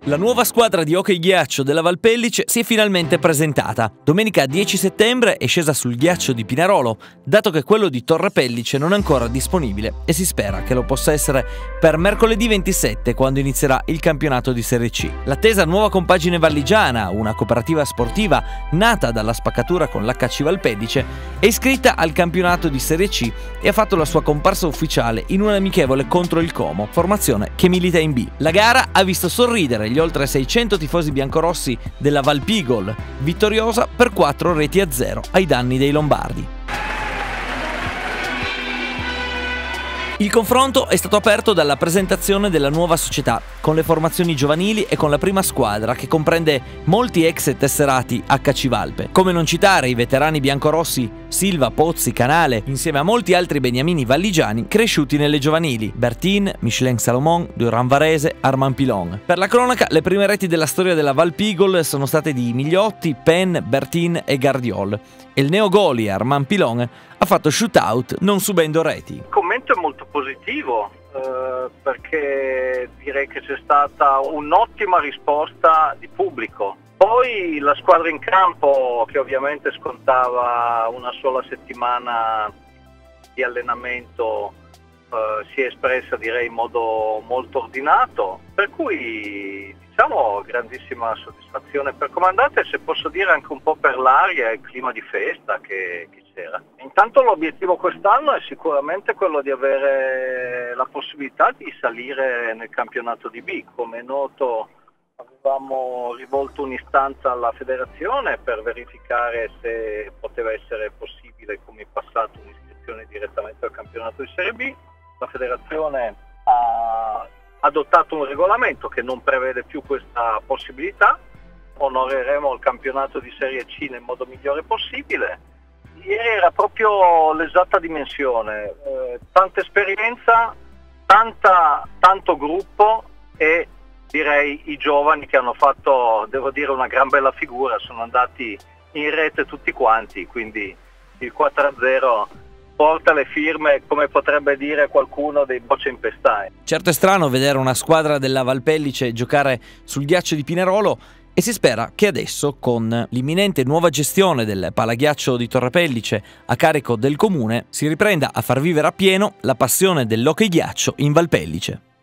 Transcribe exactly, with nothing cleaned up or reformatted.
La nuova squadra di hockey ghiaccio della Valpellice si è finalmente presentata. Domenica dieci settembre è scesa sul ghiaccio di Pinarolo, dato che quello di Torre Pellice non è ancora disponibile e si spera che lo possa essere per mercoledì ventisette, quando inizierà il campionato di Serie C. L'attesa nuova compagine valligiana, una cooperativa sportiva nata dalla spaccatura con l'H C Valpellice, è iscritta al campionato di Serie C e ha fatto la sua comparsa ufficiale in un amichevole contro il Como, formazione che milita in B. La gara ha visto sorridere gli oltre seicento tifosi biancorossi della Valpigol, vittoriosa per quattro reti a zero ai danni dei lombardi. Il confronto è stato aperto dalla presentazione della nuova società, con le formazioni giovanili e con la prima squadra, che comprende molti ex tesserati H C Valpe. Come non citare i veterani biancorossi Silva, Pozzi, Canale, insieme a molti altri beniamini valligiani cresciuti nelle giovanili: Bertin, Michelin Salomon, Duran Varese, Armand Pilon. Per la cronaca, le prime reti della storia della Valpigol sono state di Migliotti, Penn, Bertin e Gardiol, e il neogoli Armand Pilon ha fatto shootout non subendo reti. Il commento è molto positivo, eh, perché direi che c'è stata un'ottima risposta di pubblico. Poi la squadra in campo, che ovviamente scontava una sola settimana di allenamento, eh, si è espressa, direi, in modo molto ordinato, per cui diciamo grandissima soddisfazione per comandante, e se posso dire anche un po' per l'aria e il clima di festa che, che c'era. Intanto l'obiettivo quest'anno è sicuramente quello di avere la possibilità di salire nel campionato di B. Come è noto, avevamo rivolto un'istanza alla federazione per verificare se poteva essere possibile, come in passato, un'iscrizione direttamente al campionato di Serie B. La federazione ha adottato un regolamento che non prevede più questa possibilità. Onoreremo il campionato di Serie C nel modo migliore possibile. Ieri era proprio l'esatta dimensione, eh, tanta esperienza, tanta, tanto gruppo, e direi i giovani che hanno fatto, devo dire, una gran bella figura, sono andati in rete tutti quanti, quindi il quattro a zero porta le firme, come potrebbe dire qualcuno, dei bocce impestati. Certo è strano vedere una squadra della Valpellice giocare sul ghiaccio di Pinerolo, e si spera che adesso, con l'imminente nuova gestione del palaghiaccio di Torre Pellice a carico del comune, si riprenda a far vivere appieno la passione dell'hockey ghiaccio in Valpellice.